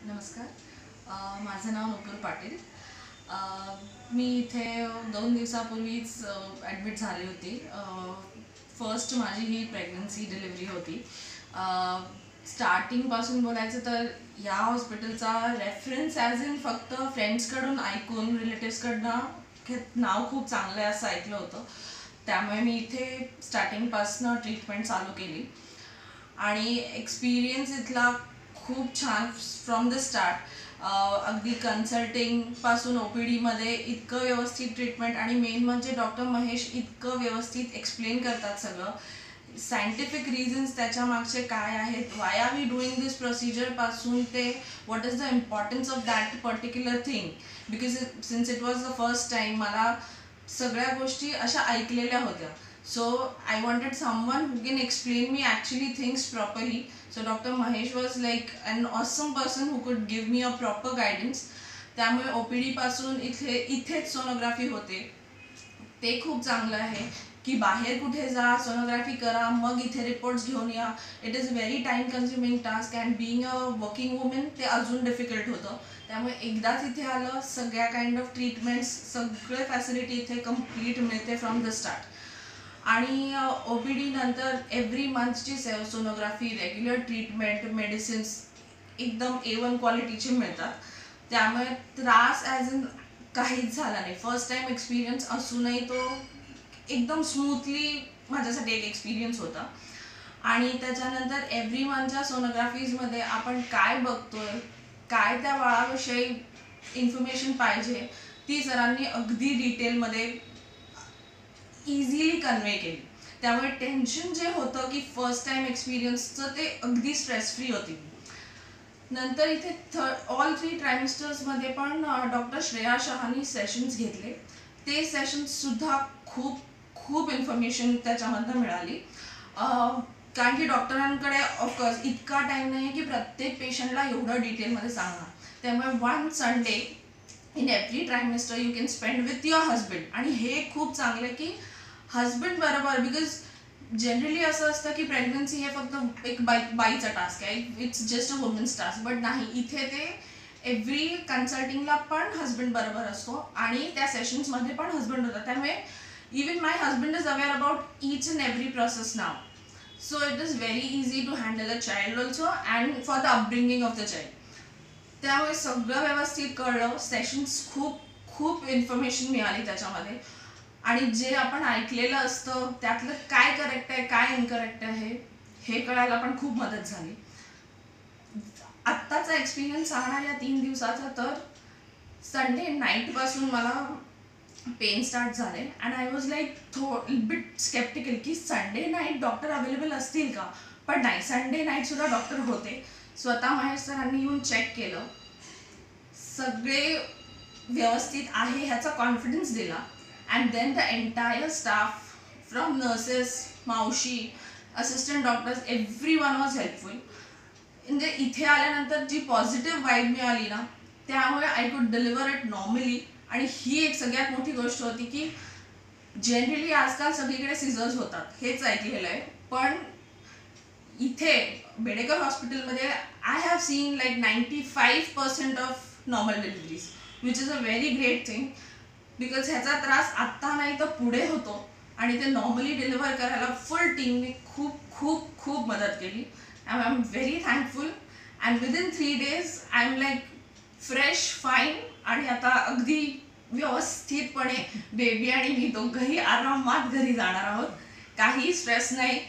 नमस्कार. माझं नाव नूपूर पाटील. मी इथे 2 दिवसापूर्वीच ॲडमिट झाले होती. फर्स्ट माझी ही प्रेग्नन्सी डिलिव्हरी होती. स्टार्टिंगपासून बोलायचं तर या हॉस्पिटलचा रेफरन्स ॲज इन फक्त फ्रेंड्सकडून ऐकून, रिलेटिव्सकडनं नाव खूप चांगलं आहे असं ऐकलं होतं. त्यामुळे मी इथे स्टार्टिंगपासनं ट्रीटमेंट चालू केली आणि एक्सपिरियन्स इथला खूप छान फ्रॉम द स्टार्ट. अगदी कन्सल्टिंगपासून OPDमध्ये इतकं व्यवस्थित ट्रीटमेंट आणि मेन म्हणजे डॉक्टर महेश इतकं व्यवस्थित एक्सप्लेन करतात सगळं. सायंटिफिक रिझन्स त्याच्या मागचे काय आहेत, why are we doing this प्रोसिजरपासून ते what is the importance of that particular thing. Because since it was the first time मला सगळ्या गोष्टी अशा ऐकलेल्या होत्या. So I wanted someone who can explain me actually things properly. So Dr. Mahesh was like an awesome person who could give me a proper guidance. त्यामुळे OPD पासून इथेच sonography होते, ते खूप चांगलं आहे की बाहेर कुठे जा, सोनोग्राफी करा, मग इथे रिपोर्ट्स घेऊन या. It is very time consuming task and being a working women ते अजून डिफिकल्ट होतं. त्यामुळे एकदाच इथे आलं, सगळ्या काइंड ऑफ ट्रीटमेंट्स, सगळे फॅसिलिटी इथे कम्प्लीट मिळते फ्रॉम द स्टार्ट. आणि OPD नंतर एव्हरी मंथची सोनोग्राफी, रेग्युलर ट्रीटमेंट, मेडिसिन्स एकदम A1 क्वालिटीचे मिळतात. त्यामुळे त्रास ॲज इन काहीच झाला नाही. फर्स्ट टाइम एक्सपिरियन्स असूनही तो एकदम स्मूथली माझ्यासाठी एक एक्सपिरियन्स होता. आणि त्याच्यानंतर एव्हरी मंथच्या सोनोग्राफीजमध्ये आपण काय बघतोय, काय त्या बाळाविषयी इन्फॉर्मेशन पाहिजे, ती सरांनी अगदी डिटेलमध्ये इझिली कन्वे केली. त्यामुळे टेन्शन जे होतं की फर्स्ट टाइम एक्सपिरियन्सचं ते अगदी स्ट्रेस फ्री होती. नंतर इथे ऑल 3 ट्रायमिस्टर्समध्ये पण डॉक्टर श्रेया शहानी सेशन्स घेतले. ते सेशन्ससुद्धा खूप खूप इन्फॉर्मेशन त्याच्यामधनं मिळाली. कारण की डॉक्टरांकडे ऑफकोर्स इतका टाईम नाही आहे की प्रत्येक पेशंटला एवढं डिटेलमध्ये सांगणार. त्यामुळे 1 Sunday in every trimester you can spend with your husband. आणि हे खूप चांगलं आहे की हजबंड बरोबर, बिकॉज जनरली असं असतं की प्रेग्नन्सी हे फक्त एक बाईचा टास्क आहे, it's just a woman's task. But नाही, इथे ते एव्हरी कन्सल्टिंगला पण हजबंड बरोबर असतो आणि त्या सेशन्समध्ये पण हजबंड होता. त्यामुळे even my husband is aware about each and every process now. So it is very easy to handle a child also and for the upbringing of the child. त्यामुळे सगळं व्यवस्थित कळलं. सेशन्स खूप खूप इन्फॉर्मेशन मिळाली त्याच्यामध्ये. आणि जे आपण ऐकलेलं असतं त्यातलं काय करेक्ट आहे, काय इनकरेक्ट आहे, हे कळायला पण खूप मदत झाली. आत्ताचा एक्सपिरियन्स सांगणार या 3 दिवसाचा, तर संडे नाईटपासून मला पेन स्टार्ट झाले and I was like bit sceptical की संडे नाईट डॉक्टर अवेलेबल असतील का. पण नाही, संडे नाईटसुद्धा डॉक्टर होते. स्वतः महेश सरांनी येऊन चेक केलं, सगळे व्यवस्थित आहे ह्याचा कॉन्फिडन्स दिला. And then the entire staff from nurses, मावशी, assistant doctors, everyone was helpful. म्हणजे इथे आल्यानंतर जी पॉझिटिव्ह वाईब मिळाली ना, त्यामुळे I could deliver it normally. आणि ही एक सगळ्यात मोठी गोष्ट होती की जनरली आजकाल सगळीकडे सिझर्स होतात, हेच ऐकलेलं आहे. पण इथे बेडेकर हॉस्पिटलमध्ये I have seen like 95% of normal deliveries, which is a very great thing. Because ह्याचा त्रास आत्ता नाही तर पुढे होतो आणि ते नॉर्मली डिलिव्हर करायला फुल टीमने खूप खूप खूप मदत केली. I am very thankful. And within 3 days I am like fresh, fine. आणि आता अगदी व्यवस्थितपणे बेबी आणि मी दोघंही आरामात घरी जाणार आहोत. काही स्ट्रेस नाही,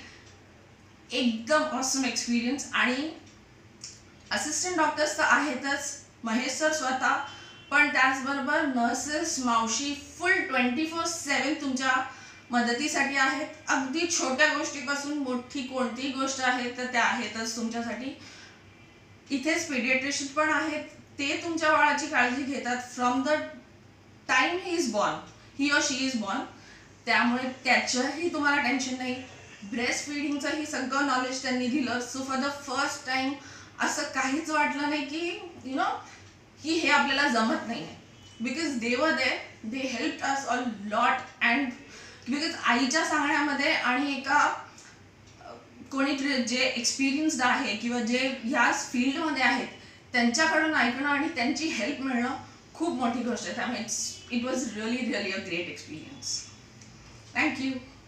एकदम ऑसम एक्सपिरियन्स. आणि असिस्टंट डॉक्टर्स तर आहेतच, महेश सर स्वतः, पण त्याचबरोबर नर्सेस, मावशी फुल 24/7 तुमच्या मदतीसाठी आहेत. अगदी छोट्या गोष्टीपासून मोठी कोणतीही गोष्ट आहे तर त्या आहेतच तुमच्यासाठी. इथेच पेडियाट्रिशियन पण आहेत, ते तुमच्या बाळाची काळजी घेतात from the time he is born, he or she is born. त्यामुळे त्याचंही तुम्हाला टेन्शन नाही. ब्रेस्ट फिडिंगचंही सगळं नॉलेज त्यांनी दिलं. So for the first time असं काहीच वाटलं नाही की यु नो की हे आपल्याला जमत नाही आहे. Because they were there, they help us a lot. And because आईच्या सांगण्यामध्ये आणि एका कोणी जे एक्सपिरियन्स्ड आहे किंवा जे ह्या फील्डमध्ये आहेत त्यांच्याकडून ऐकणं आणि त्यांची हेल्प मिळणं खूप मोठी गोष्ट आहे. त्यामुळे it was really really a great experience. Thank you.